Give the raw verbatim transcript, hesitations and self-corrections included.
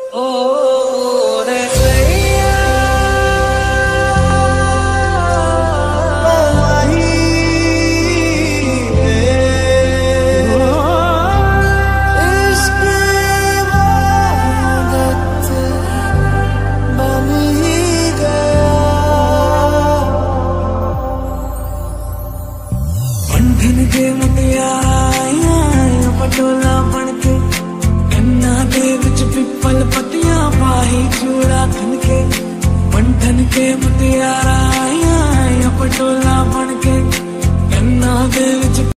ओ रे सैया इश्क इबादत बन ही गया। बंधन के मुटियारा पटोला बनके कन्ना दे विच पिपल पतियां पाही चूड़ा खनके। बंधन के मुटियारा पटोला बनके कन्ना दे